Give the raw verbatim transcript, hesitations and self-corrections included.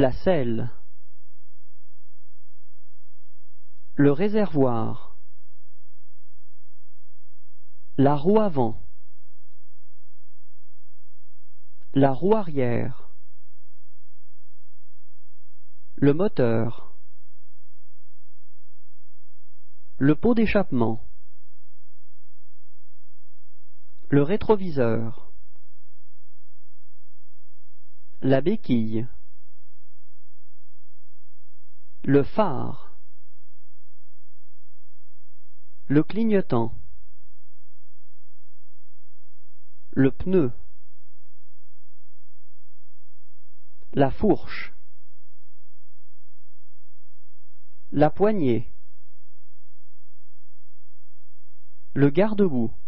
la selle, le réservoir, la roue avant, la roue arrière, le moteur, le pot d'échappement, le rétroviseur, la béquille, le phare, le clignotant, le pneu, la fourche, la poignée, le garde-boue,